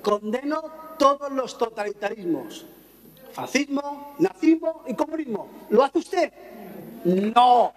condeno todos los totalitarismos. Fascismo, nazismo y comunismo. ¿Lo hace usted? No,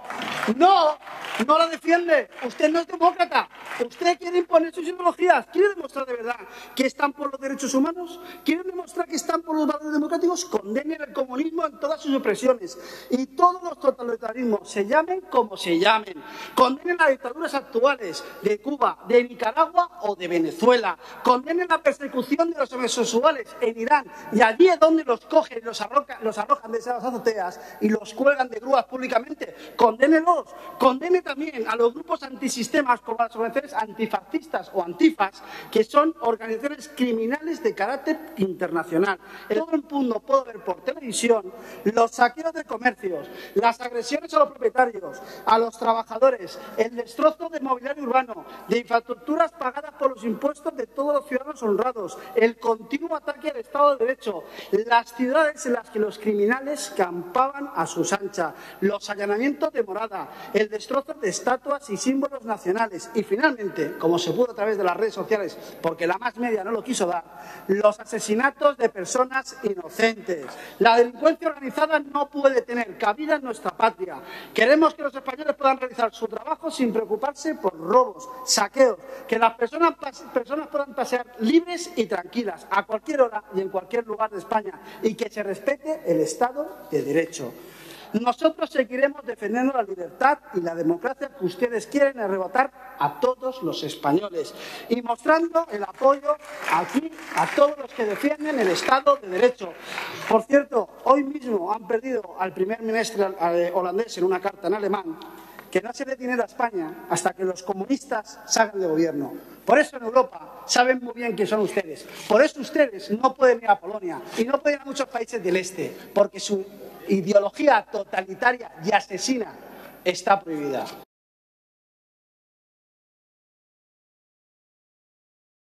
no la defiende. Usted no es demócrata. Usted quiere imponer sus ideologías. ¿Quiere demostrar de verdad que están por los derechos humanos? ¿Quiere demostrar que están por los valores democráticos? Condenen el comunismo en todas sus expresiones y todos los totalitarismos, se llamen como se llamen. Condenen las dictaduras actuales de Cuba, de Nicaragua o de Venezuela. Condenen la persecución de los homosexuales en Irán, y allí es donde los cogen y los arrojan desde las azoteas y los cuelgan de grúas públicamente. Condénelos. Condene también a los grupos antisistemas como las organizaciones antifascistas o antifas, que son organizaciones criminales de carácter internacional. Todo el mundo puede ver por televisión los saqueos de comercios, las agresiones a los propietarios, a los trabajadores, el destrozo de mobiliario urbano, de infraestructuras pagadas por los impuestos de todos los ciudadanos honrados, el continuo ataque al Estado de Derecho, las ciudades en las que los criminales campaban a sus anchas, los allanamientos de morada, el destrozo de estatuas y símbolos nacionales y, finalmente, como se pudo a través de las redes sociales, porque la más media no lo quiso dar, los asesinatos de personas inocentes. La delincuencia organizada no puede tener cabida en nuestra patria. Queremos que los españoles puedan realizar su trabajo sin preocuparse por robos, saqueos, que las personas puedan pasear libres y tranquilas a cualquier hora y en cualquier lugar de España, y que se respete el Estado de Derecho. Nosotros seguiremos defendiendo la libertad y la democracia que ustedes quieren arrebatar a todos los españoles y mostrando el apoyo aquí a todos los que defienden el Estado de Derecho. Por cierto, hoy mismo han perdido al primer ministro holandés en una carta en alemán que no se dé dinero a España hasta que los comunistas salgan de gobierno. Por eso en Europa saben muy bien quién son ustedes. Por eso ustedes no pueden ir a Polonia y no pueden ir a muchos países del este, porque su ideología totalitaria y asesina está prohibida.